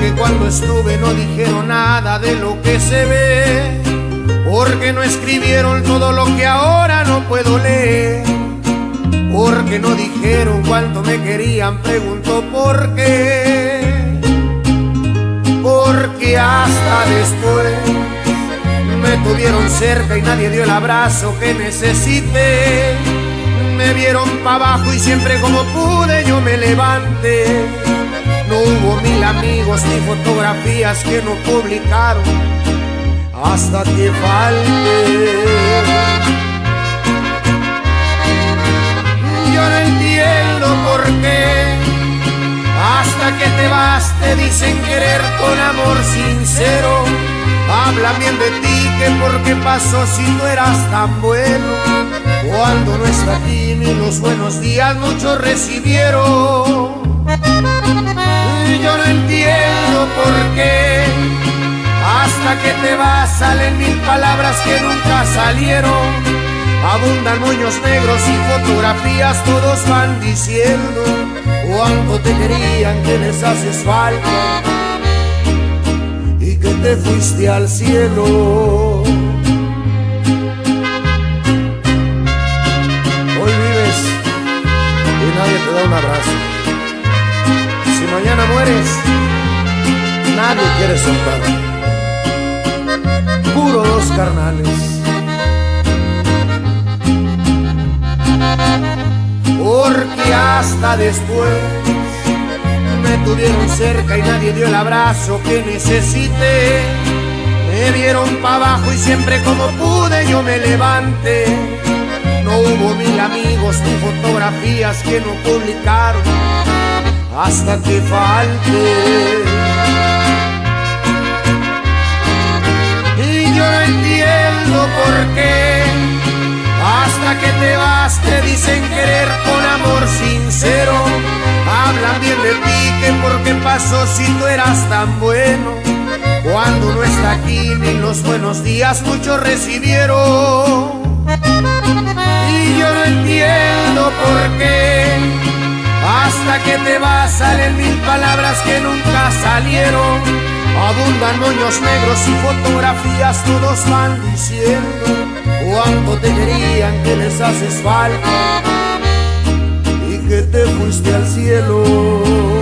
porque cuando estuve no dijeron nada de lo que se ve, porque no escribieron todo lo que ahora no puedo leer, porque no dijeron cuánto me querían, pregunto por qué. Porque hasta después me tuvieron cerca y nadie dio el abrazo que necesité. Me vieron pa' abajo y siempre como pude yo me levanté. No hubo 1000 amigos ni fotografías que no publicaron hasta que falte. Yo no entiendo por qué hasta que te vas te dicen querer con amor sincero. Hablan bien de ti, que por qué pasó si no eras tan bueno. Cuando no está aquí ni los buenos días muchos recibieron. Yo no entiendo por qué hasta que te vas salen 1000 palabras que nunca salieron. Abundan moños negros y fotografías, todos van diciendo cuánto te querían, que les haces falta y que te fuiste al cielo. Hoy vives y nadie te da un abrazo. Si mañana mueres, nadie quiere soltar. Puro dos carnales. Porque hasta después me tuvieron cerca y nadie dio el abrazo que necesité. Me vieron pa' abajo y siempre como pude yo me levanté. No hubo 1000 amigos ni fotografías que no publicaron hasta que falte. Y yo no entiendo por qué hasta que te vas te dicen querer con amor sincero. Hablan bien de ti, que por qué pasó si tú eras tan bueno. Cuando no está aquí ni los buenos días muchos recibieron. Y yo no entiendo por qué hasta que te vas salen 1000 palabras que nunca salieron. Abundan moños negros y fotografías, todos van diciendo cuánto te querían, que les haces falta y que te fuiste al cielo.